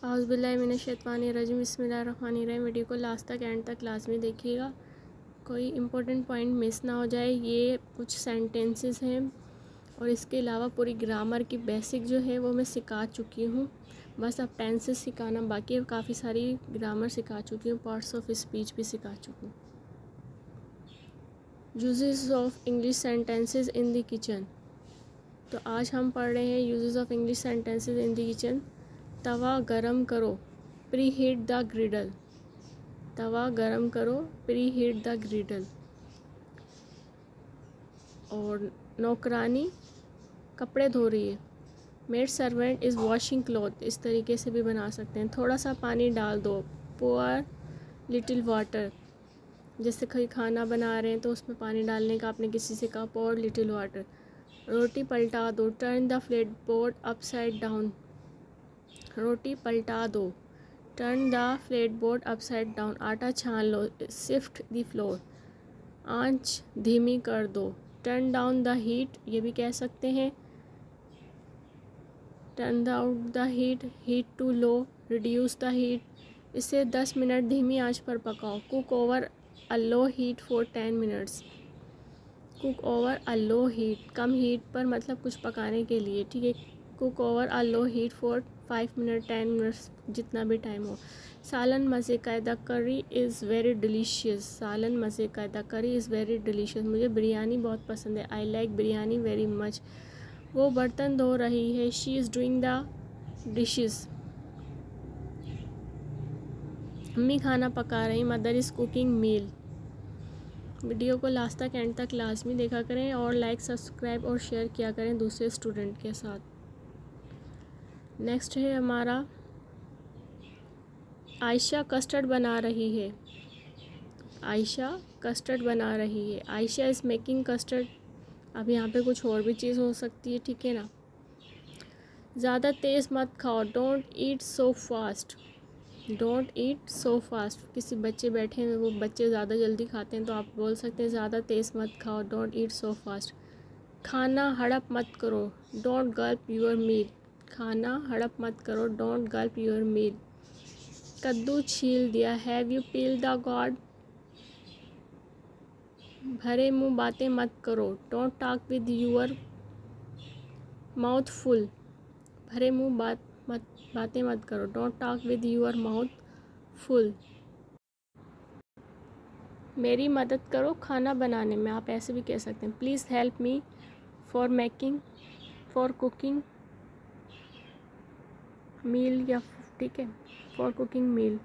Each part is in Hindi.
औज़ुबिल्लाहिमिनश्शैतानिर्रजीम बिस्मिल्लाहिर्रहमानिर्रहीम। वीडियो को लास्ट तक एंड तक लाजमी देखिएगा, कोई इम्पोर्टेंट पॉइंट मिस ना हो जाए। ये कुछ सेंटेंसेस हैं और इसके अलावा पूरी ग्रामर की बेसिक जो है वो मैं सिखा चुकी हूँ। बस अब टेंसेस सिखाना बाकी है। काफ़ी सारी ग्रामर सिखा चुकी हूँ, पार्ट्स ऑफ स्पीच भी सिखा चुकी हूँ। Uses of English sentences in the kitchen. तो आज हम पढ़ रहे हैं uses of English sentences in the kitchen. तवा गरम करो, प्री हीट द ग्रिडल। तवा गरम करो, प्री हीट द ग्रिडल। और नौकरानी कपड़े धो रही है, maid servant is washing cloth. इस तरीके से भी बना सकते हैं। थोड़ा सा पानी डाल दो, पोर लिटिल वाटर। जैसे कोई खाना बना रहे हैं तो उसमें पानी डालने का आपने किसी से कहा, पोर लिटिल वाटर। रोटी पलटा दो, turn the flat board upside down. रोटी पलटा दो, turn the flat board upside down. आटा छान लो, सिफ्ट द फ्लोर। आंच धीमी कर दो, टर्न डाउन द हीट। ये भी कह सकते हैं, turn down the heat, heat to low, reduce the heat. इसे 10 मिनट धीमी आंच पर पकाओ। Cook over a low heat for 10 minutes. Cook over a low heat, कम हीट पर मतलब कुछ पकाने के लिए, ठीक है। Cook over a low heat for 5 minute, 10 minutes, जितना भी टाइम हो। सालन मज़े का, द करी इज़ वेरी डिलीशियस। सालन मज़े का, द करी इज़ वेरी डिलीशियस। मुझे बिरयानी बहुत पसंद है, I like biryani very much. वो बर्तन धो रही है, she is doing the dishes. अम्मी खाना पका रही, mother is cooking meal. Video को लास्ट तक एंड तक लाजमी देखा करें और लाइक, सब्सक्राइब और शेयर किया करें दूसरे स्टूडेंट के साथ। नेक्स्ट है हमारा, आयशा कस्टर्ड बना रही है। आयशा कस्टर्ड बना रही है, आयशा इज़ मेकिंग कस्टर्ड। अब यहाँ पे कुछ और भी चीज़ हो सकती है, ठीक है ना। ज़्यादा तेज़ मत खाओ, don't eat so fast. Don't eat so fast. किसी बच्चे बैठे हैं, वो बच्चे ज़्यादा जल्दी खाते हैं तो आप बोल सकते हैं ज़्यादा तेज़ मत खाओ, डोंट ईट सो फास्ट। खाना हड़प मत करो, डोंट गल्प योर मील। खाना हड़प मत करो, डोंट गल्प योर मील। कद्दू छील दिया, have you peel the gourd. भरे मुंह बातें मत करो, don't talk with your mouth full. भरे मुंह बातें मत करो, don't talk with your mouth full. मेरी मदद करो खाना बनाने में, आप ऐसे भी कह सकते हैं, please help me for cooking meal, या ठीक है, फॉर कुकिंग मील।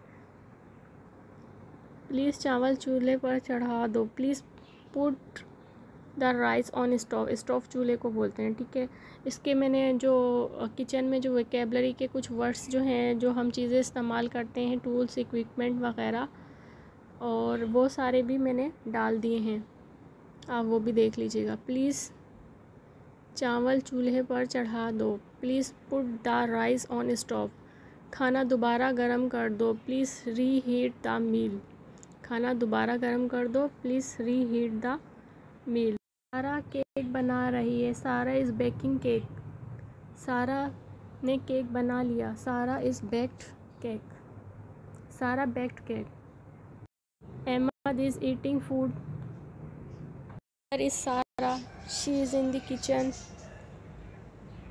प्लीज़ चावल चूल्हे पर चढ़ा दो, please put the rice on stove. Stove चूल्हे को बोलते हैं, ठीक है। इसके मैंने जो किचन में जो वोकैबलरी के कुछ वर्ड्स जो हैं, जो हम चीज़ें इस्तेमाल करते हैं, टूल्स, इक्विपमेंट वगैरह, और वो सारे भी मैंने डाल दिए हैं, आप वो भी देख लीजिएगा। प्लीज़ चावल चूल्हे पर चढ़ा दो, please put the rice on stove. खाना दोबारा गर्म कर दो, प्लीज़ री हीट द मील। खाना दोबारा गर्म कर दो, प्लीज़ री हीट द मील। सारा केक बना रही है, सारा इज़ बेकिंग केक। सारा ने केक बना लिया, Sara is baked cake. Sara baked cake. Ahmad is eating food. Where is Sarah? She is in the kitchen.